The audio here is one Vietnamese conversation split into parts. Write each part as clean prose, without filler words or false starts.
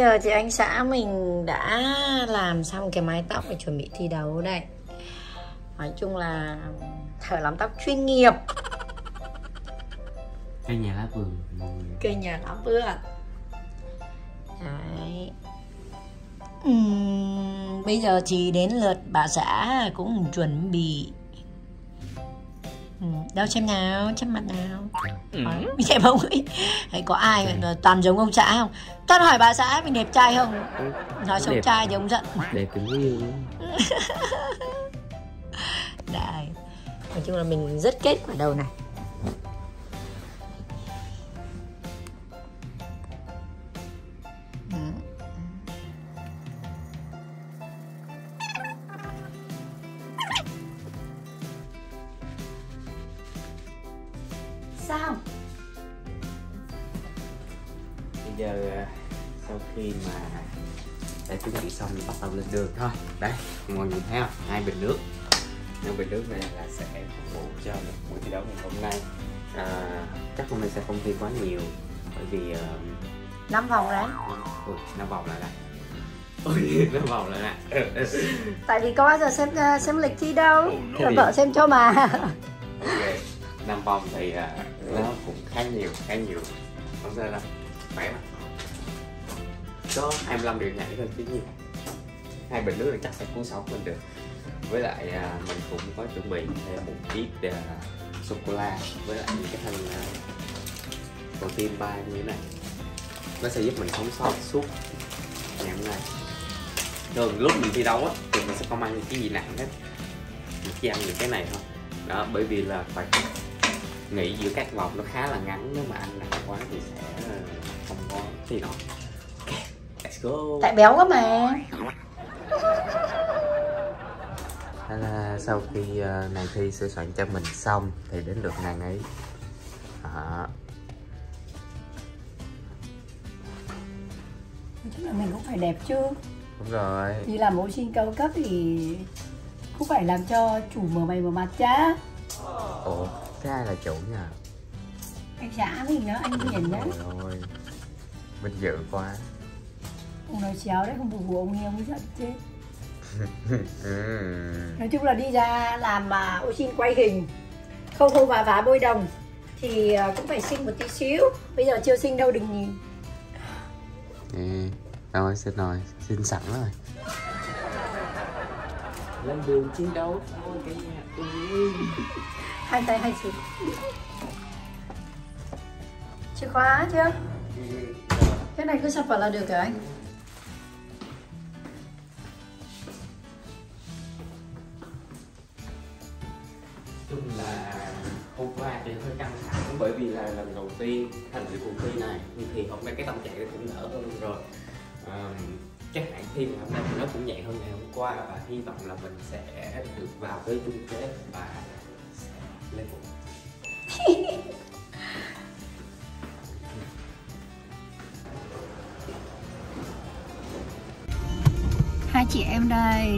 giờ thì anh xã mình đã làm xong cái mái tóc để chuẩn bị thi đấu đây. Nói chung là thợ làm tóc chuyên nghiệp. Cây nhà lá vườn. Cây nhà lá vườn. Đấy. Bây giờ thì đến lượt bà xã cũng chuẩn bị. Đâu xem nào, xem mặt nào. Mình xem ông ấy. Hay có ai toàn giống ông xã không? Tao hỏi bà xã mình đẹp trai không? Nói xấu trai thì ông giận. Đẹp cũng có yêu. Đấy. Nói chung là mình rất kết quả đầu này. Sao? Bây giờ sau khi mà đã chuẩn bị xong thì bắt đầu lên đường thôi. Đấy, mọi người thấy không? 2 bình nước. 2 bình nước này là sẽ phục vụ cho buổi thi đấu ngày hôm nay. Chắc hôm nay sẽ không thi quá nhiều bởi vì 5 vòng đấy. 5 vòng lại đây. Ôi, 5 vòng lại nè. Tại vì có bao giờ xem lịch thi đâu. Vợ xem cho mà. Ok, 5 vòng thì nó cũng khá nhiều. Không sao đâu, khỏe mà. Có 25 điều nhảy thôi chứ nhiều. 2 bình nước là chắc sẽ cứu sống mình được. Với lại mình cũng có chuẩn bị thêm một ít sô-cô-la với lại những cái thanh protein bar như thế này. Nó sẽ giúp mình sống sót suốt ngày hôm nay. Thường lúc mình thi đấu á thì mình sẽ không ăn cái gì nặng hết, mình chỉ ăn những cái này thôi. Đó, bởi vì là phải nghỉ giữa các vòng nó khá là ngắn, nếu mà ăn nặng quá thì sẽ không có thi nổi. Ok, let's go. Tại béo quá mà. Thế là sau khi nàng Thi sửa soạn cho mình xong thì đến lượt nàng ấy. Tức là mình cũng phải đẹp chứ. Đúng rồi. Đi làm mẫu sinh cao cấp thì cũng phải làm cho chủ mở mày mở mặt chá. Ủa, thế ai là chủ nhỉ? Anh xã mình đó, anh Hiền đó. Ôi ôi, vinh dự quá. Ông nói chéo đấy, không phục vụ ông ấy giận chết. Nói chung là đi ra làm mà ô xin quay hình không và vá bôi đồng thì cũng phải xinh một tí xíu. Bây giờ chưa xinh đâu, đừng nhìn. Rồi, xin sẵn rồi. Lên đường chiến đấu thôi cả nhà. Hai tay hai sụp. Chìa khóa chưa? Cái này cứ sập vào là được rồi anh. Chung là hôm qua thì hơi căng thẳng bởi vì là lần đầu tiên tham dự cuộc thi này, thì hôm nay cái tâm trạng cũng đỡ hơn rồi. Chắc hẳn thi ngày hôm nay thì nó cũng nhẹ hơn ngày hôm qua và hy vọng là mình sẽ được vào với chung kết và sẽ lên cuộc. Hai chị em đây.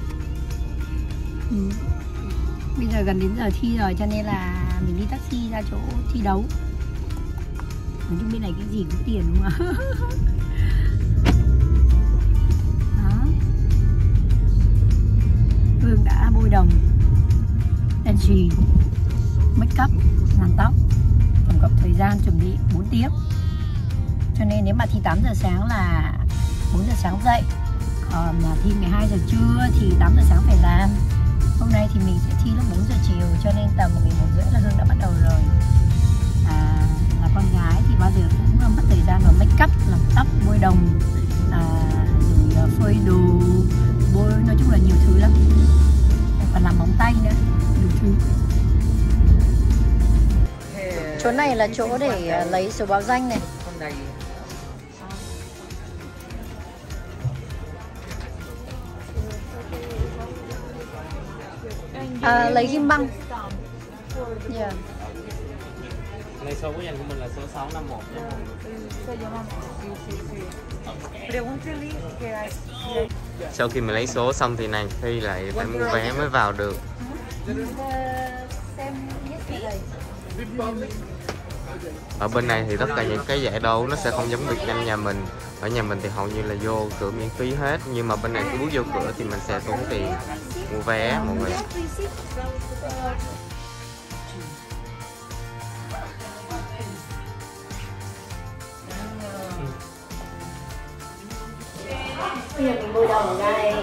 Bây giờ gần đến giờ thi rồi cho nên là mình đi taxi ra chỗ thi đấu. Nói chung bên này cái gì cũng tiền đúng không ạ? Đó. Hương đã bôi đồng, đèn xì, make up, làm tóc. Tổng cộng thời gian chuẩn bị 4 tiếng. Cho nên nếu mà thi 8 giờ sáng là 4 giờ sáng dậy. Còn mà thi 12 giờ trưa thì 8 giờ sáng phải làm. Hôm nay thì mình sẽ thi lúc 4 giờ chiều cho nên tầm 11 rưỡi là Hương đã bắt đầu rồi. Là con gái thì bao giờ cũng mất thời gian vào make up, làm tóc, bôi đồng, rồi phơi đồ, bôi, nói chung là nhiều thứ lắm. Còn làm móng tay nữa, nhiều thứ. Chỗ này là chỗ để lấy số báo danh này. Lấy ghim băng. Yeah. Này số của danh của mình là số 651 nha. Sau khi mình lấy số xong thì nàng Thi lại phải mua vé mới vào được. Xem Ở bên này thì tất cả những cái giải đấu nó sẽ không giống Việt Nam nhà mình. Ở nhà mình thì hầu như là vô cửa miễn phí hết, nhưng mà bên này cứ bước vô cửa thì mình sẽ tốn tiền mua vé mọi người. Bây giờ mình bôi đầu ở đây.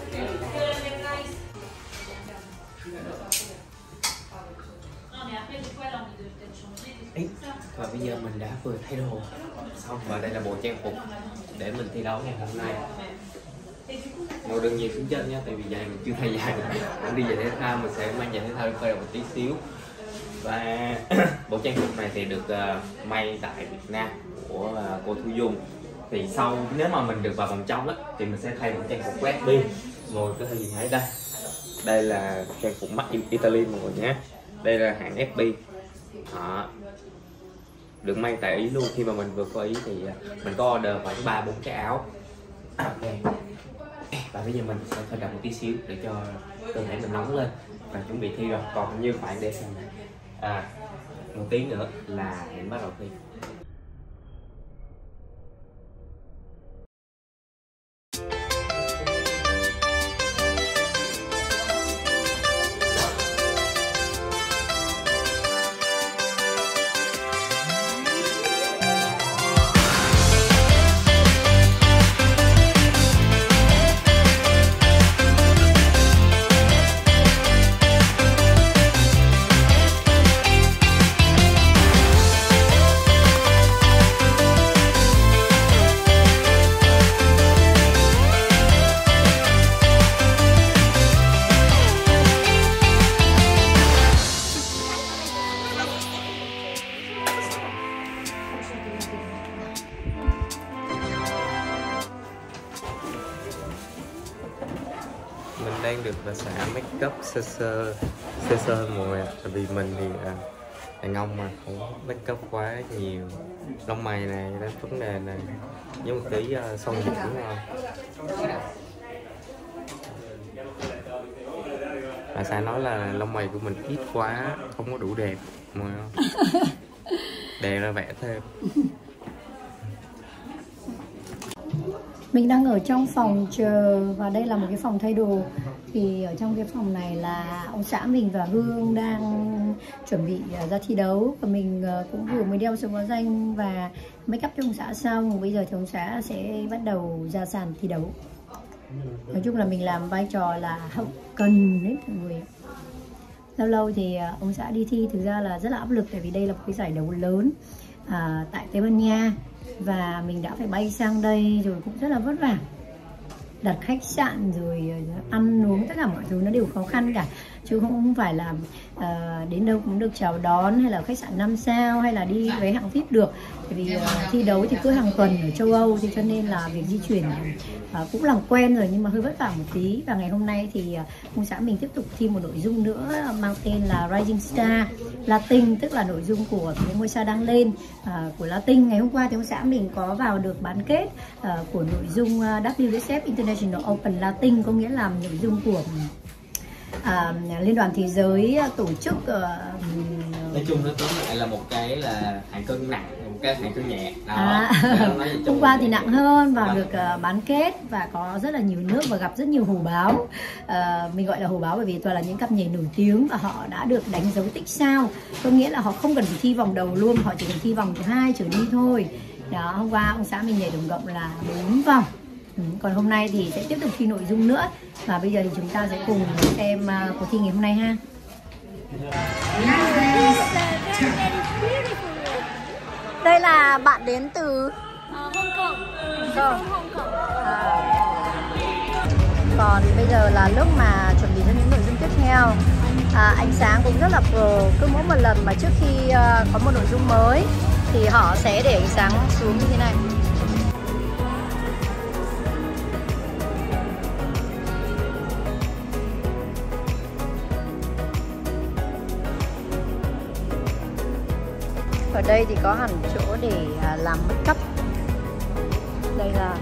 Và bây giờ mình đã vừa thay đồ xong và đây là bộ trang phục để mình thi đấu ngày hôm nay. Ngồi đừng nhìn xuống chân nhé, tại vì giày mình chưa thay giày. Mình đi giày thể thao mình sẽ mang giày thể thao đi phơi đầu một tí xíu. Và bộ trang phục này thì được may tại Việt Nam của cô Thu Dung. Thì sau nếu mà mình được vào vòng trong đó, thì mình sẽ thay một trang phục của FB. Ngồi có thể nhìn thấy đây. Đây là trang phục made in Italy mọi người nhé. Đây là hãng FB. Đó. Được may tại Ý luôn. Khi mà mình vừa có Ý thì mình có order khoảng 3-4 cái áo. Okay. Và bây giờ mình sẽ phơi đậm một tí xíu để cho cơ thể mình nóng lên và chuẩn bị thi rồi. Còn như bạn để xem này, một tiếng nữa là mình bắt đầu thi. Mình đang được bà xã make up sơ sơ mọi người. Tại vì mình thì đàn ông mà không make up quá nhiều. Lông mày này, đến vấn đề này với một tí son dưỡng. Bà xã nói là lông mày của mình ít quá, không có đủ đẹp mọi người. Đè ra vẽ thêm. Mình đang ở trong phòng chờ và đây là một cái phòng thay đồ. Thì ở trong cái phòng này là ông xã mình và Hương đang chuẩn bị ra thi đấu. Và mình cũng vừa mới đeo số báo danh và make up cho ông xã xong. Bây giờ thì ông xã sẽ bắt đầu ra sàn thi đấu. Nói chung là mình làm vai trò là hậu cần đấy mọi người. Lâu lâu thì ông xã đi thi thực ra là rất là áp lực. Tại vì đây là một cái giải đấu lớn tại Tây Ban Nha. Và mình đã phải bay sang đây rồi cũng rất là vất vả. Đặt khách sạn rồi ăn uống tất cả mọi thứ nó đều khó khăn cả. Chứ không phải là đến đâu cũng được chào đón hay là khách sạn 5 sao hay là đi với hạng VIP được. Tại vì thi đấu thì cứ hàng tuần ở châu Âu thì cho nên là việc di chuyển cũng làm quen rồi nhưng mà hơi vất vả một tí. Và ngày hôm nay thì ông xã mình tiếp tục thi một nội dung nữa mang tên là Rising Star Latin, tức là nội dung của những ngôi sao đang lên của Latin. Ngày hôm qua thì ông xã mình có vào được bán kết của nội dung WSF International Open Latin, có nghĩa là nội dung của Liên đoàn Thế giới tổ chức. Nói chung nó tóm lại là một cái là hạng cân nặng, một cái hạng cân nhẹ. Hôm qua thì nặng hơn và được bán kết và có rất là nhiều nước và gặp rất nhiều hổ báo. Mình gọi là hổ báo bởi vì toàn là những cặp nhảy nổi tiếng và họ đã được đánh dấu tích sao, có nghĩa là họ không cần phải thi vòng đầu luôn, họ chỉ cần thi vòng thứ 2 trở đi thôi. Đó, hôm qua ông xã mình nhảy tổng cộng là 4 vòng. Còn hôm nay thì sẽ tiếp tục thi nội dung nữa. Và bây giờ thì chúng ta sẽ cùng xem cuộc thi ngày hôm nay ha. Đây là bạn đến từ Hong Kong. Còn bây giờ là lúc mà chuẩn bị cho những nội dung tiếp theo. Ánh sáng cũng rất là pro. Cứ mỗi một lần mà trước khi có một nội dung mới thì họ sẽ để ánh sáng xuống như thế này. Ở đây thì có hẳn chỗ để làm make up. Đây là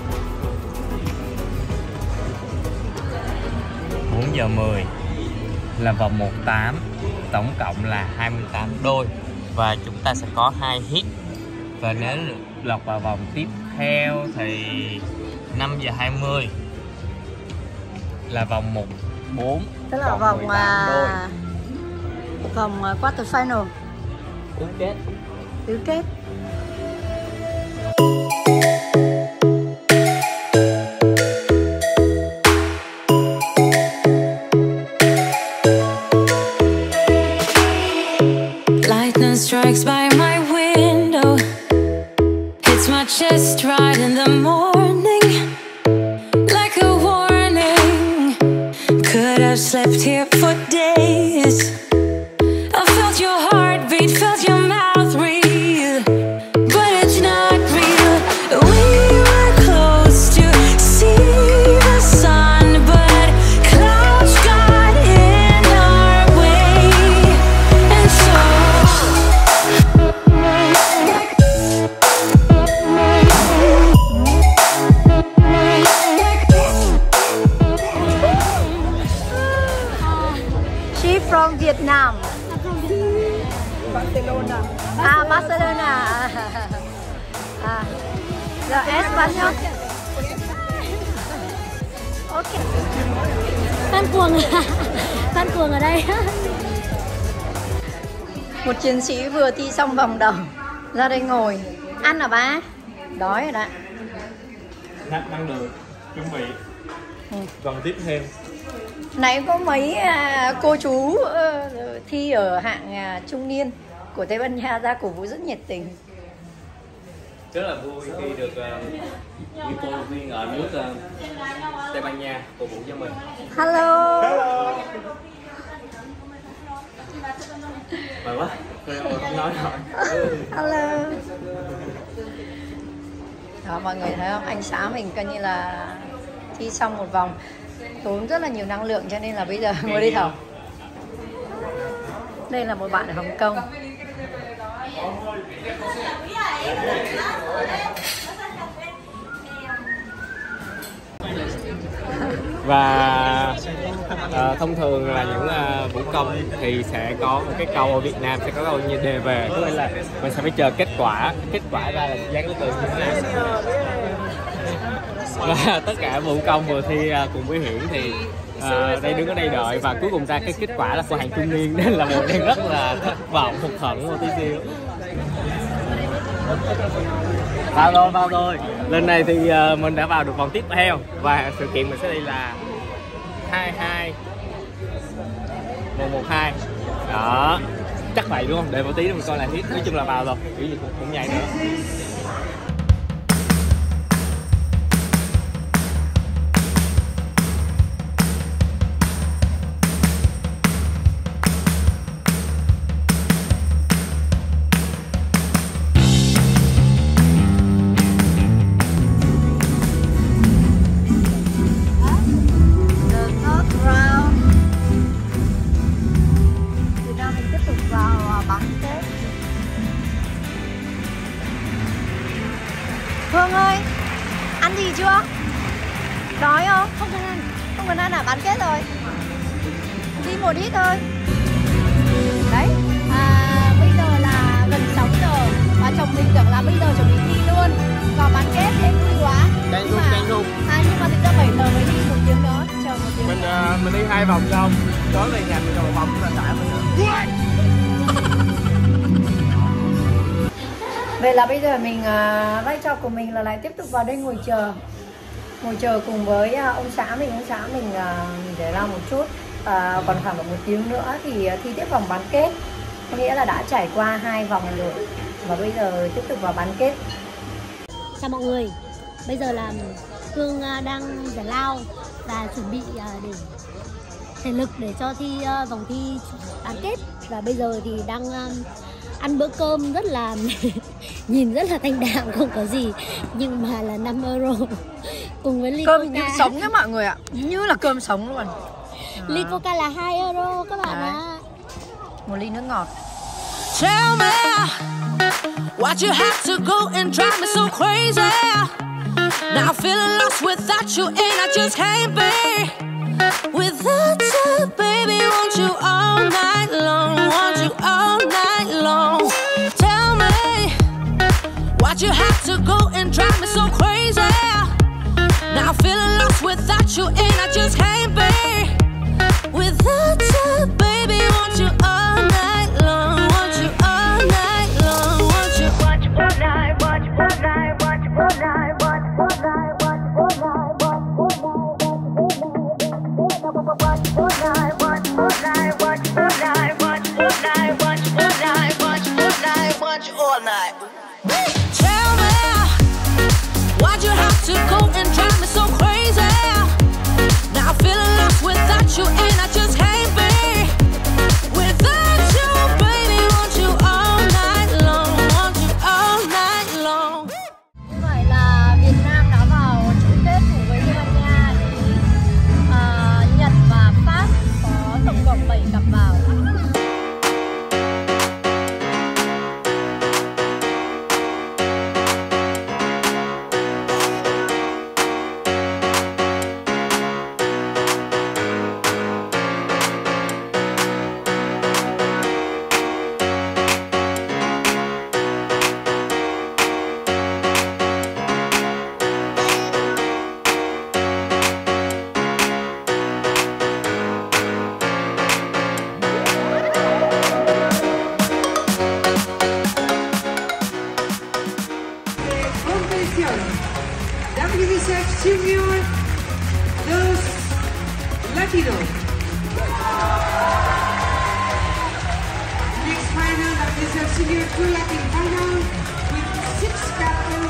4:10. là vòng 18, tổng cộng là 28 đôi và chúng ta sẽ có 2 hit. Và nếu lọt vào vòng tiếp theo thì 5 giờ 20 là vòng 14, tức là vòng 18 đôi. Vòng quarter final, tứ kết. Strikes by my window, hits my chest right in the morning, like a warning. Could have slept here for days. I felt your heartbeat, felt your mouth breathe, but it's not real. We were close to see the sun, but clouds got in our way, and so She from Vietnam. Barcelona. Barcelona. Rồi Español. Ok. Phan Cuồng ở đây. Một chiến sĩ vừa thi xong vòng đầu ra đây ngồi ăn à ba? Đói rồi đó. Nạp năng lượng, chuẩn bị vòng tiếp theo. Nãy có mấy cô chú thi ở hạng trung niên của Tây Ban Nha ra cổ vũ rất nhiệt tình. Rất là vui khi được những cô viên ở nước Tây Ban Nha cổ vũ cho mình. Hello. Mời quá, không nói rồi. Hello. Đó, mọi người thấy không? Anh xã mình coi như là thi xong một vòng, tốn rất là nhiều năng lượng cho nên là bây giờ ngồi đi thở. Đây là một bạn ở Hồng Kông. Và thông thường là những vũ công thì sẽ có một cái câu ở Việt Nam sẽ có câu như đề về, tức là mình sẽ phải chờ kết quả ra là dáng từ như thế nào. Và tất cả vũ công vừa thi cùng với Hiển thì đây đứng ở đây đợi và cuối cùng ra cái kết quả là của hạng trung niên, nên là một đang rất là thất vọng, hụt hẫng một tí xíu. Vào rồi. Lần này thì mình đã vào được vòng tiếp theo và sự kiện mình sẽ đi là 22 112. Đó, chắc vậy đúng không? Để một tí mình coi lại tiếp. Nói chung là vào rồi, kiểu gì cũng nhảy nữa. Hương ơi, ăn gì chưa? Đói không? Không cần ăn. Không cần ăn à? Bán kết rồi. Đi một ít thôi. Đấy, bây giờ là gần 6 giờ và chồng mình tưởng là bây giờ chuẩn bị thi luôn. Vào bán kết thế vui quá. Đang luôn. Nhưng mà thực ra 7 giờ mới đi, 1 tiếng nữa. Chờ 1 tiếng. Mình đi 2 vòng xong. Tối về nhà mình còn 1 vòng cũng là tải mình nữa. Vậy là bây giờ mình vai trò của mình là lại tiếp tục vào đây ngồi chờ cùng với ông xã mình để ra một chút, còn khoảng 1 tiếng nữa thì thi tiếp vòng bán kết, có nghĩa là đã trải qua 2 vòng rồi và bây giờ tiếp tục vào bán kết. Chào mọi người, bây giờ là Hương đang giải lao và chuẩn bị để thể lực để cho thi vòng thi bán kết, và bây giờ thì đang ăn bữa cơm rất là nhìn rất là thanh đạm, không có gì nhưng mà là 5 euro cùng với ly Cơm coca. như sống nhá mọi người ạ, như là cơm sống luôn. Ly coca là 2 euro các bạn ạ. Một ly nước ngọt. Tell me why'd you have to go and drive me so crazy? Now I'm feeling lost without you, and I just can't be without you, baby. Won't you crazy. Now feeling lost without you, and I just can't be without you, baby. Want you all night long, want you all night long, want you all night, watch all night, watch all night, watch all night, watch all night, watch all night, watch all night, watch all night, watch all night, watch all night, watch all night, watch all night, watch all night. Tell me, why'd you have to go and drive me so crazy? Now feeling lost without you, and I just can't be without you, baby. Want you all night long, want you all night long. Như vậy là Việt Nam đã vào chung kết cùng với Tây Ban Nha. Nhật và Pháp có tổng cộng 7 cặp vào. WSF Junior 2 Latino. Next final, WSF Junior 2 Latin final with 6 captains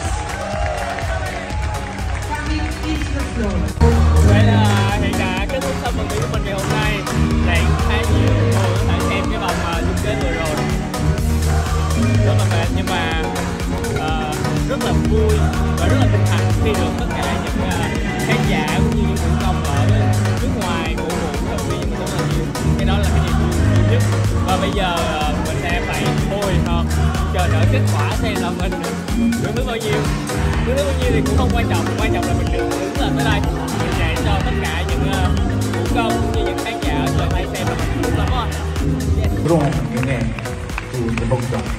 coming into the floor. Vậy là hiện đã kết thúc xong phần thi của mình ngày hôm nay. Đang khá nhiều người có thể xem cái vòng chung kết vừa rồi. Rất là mệt nhưng mà rất là vui và rất là vinh hạnh khi được tất cả những khán giả cũng như những thành công ở nước ngoài cổ vũ động viên mình rất là nhiều. Cái đó là cái niềm vui nhất. Và bây giờ mình sẽ phải thôi hoặc chờ đợi kết quả xem là mình được thứ bao nhiêu. Được thứ bao nhiêu thì cũng không quan trọng là mình được đứng là tới đây để cho tất cả những vũ công cũng như những khán giả ở trời đây xem là mình đúng lắm rồi. Bron những em từ cái bông tròn.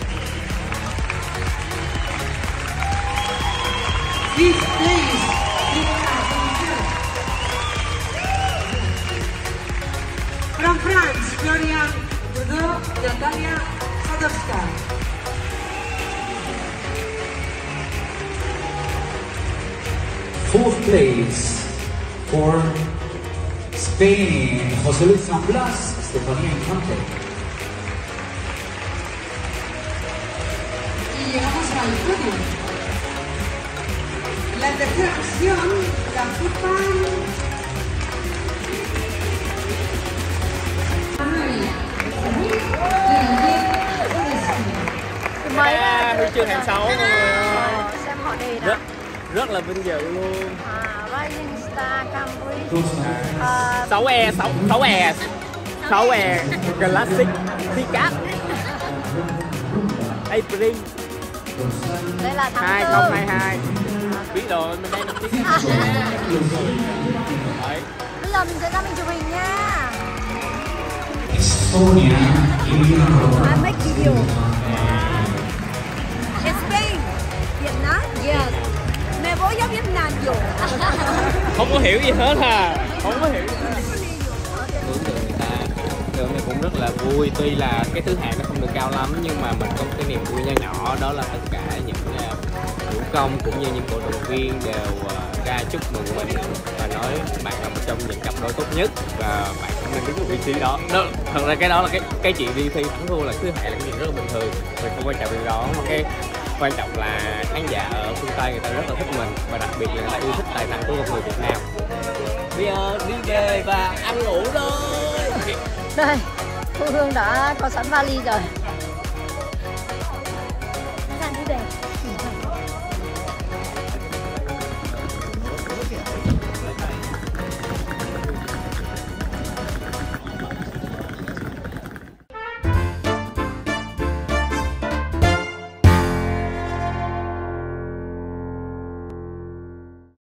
Fifth place, from France, Florian Godot, Natalia Sadowska. Fourth place for Spain, José Luis San Blas, Estefanía Infante. Y llegamos al podio. La tercera opción la ocupan Huy chương hạng 6 mọi người ơi. Xem họ đề nào. Rất là vinh dự luôn. Rising Star Cambridge. 6E Classic Pickup April Đây là tháng 2022. Biết rồi, mình đang tiếng Anh. Bây giờ mình sẽ ra mình chụp hình nha. Estonia, I make video. Spain, Vietnam. Yes. Me voy a Vietnam yo. Không có hiểu gì hết à. Không có hiểu. Tưởng tượng người ta tưởng này cũng rất là vui. Tuy là cái thứ hạng nó không được cao lắm nhưng mà mình có một cái niềm vui nho nhỏ, đó là tất cả những vũ công cũng như những cổ động viên đều ra chúc mừng mình và nói bạn là một trong những cặp đôi tốt nhất và bạn cũng nên đứng ở vị trí đó. Thật ra cái đó là cái chuyện đi thi thắng thua là thứ hạng là cái chuyện rất là bình thường, mình không quan trọng điều đó, mà cái quan trọng là khán giả ở phương Tây người ta rất là thích mình và đặc biệt là người ta yêu thích tài năng của một người Việt Nam. Bây giờ đi về và ăn ngủ thôi. Đây, Thu Hương đã có sẵn vali rồi.